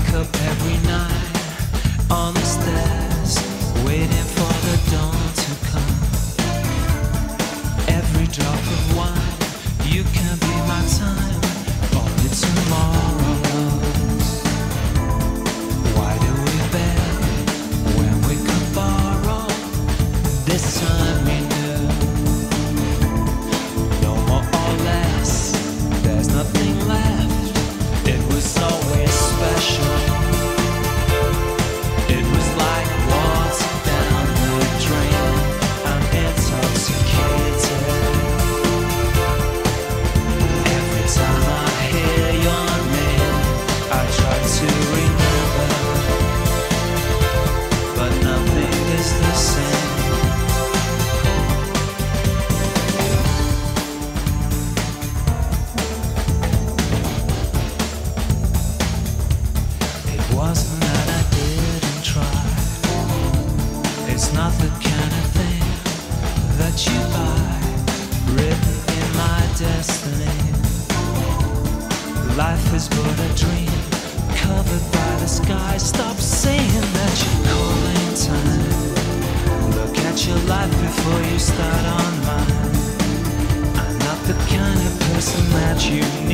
wake up every night on the stairs, waiting for the dawn to come. Every drop of wine, you can be my time, only tomorrow's. Why do we beg when we could borrow? This time we knew, no more or less, there's nothing left. It was always special. It was like water down the drain. I'm intoxicated. Every time I hear your name, I try to remember, but nothing is the same. It wasn't that I didn't try. It's not the kind of thing that you buy, written in my destiny. Life is but a dream, covered by the sky. Stop saying that you're calling time. Look at your life before you start on mine. I'm not the kind of person that you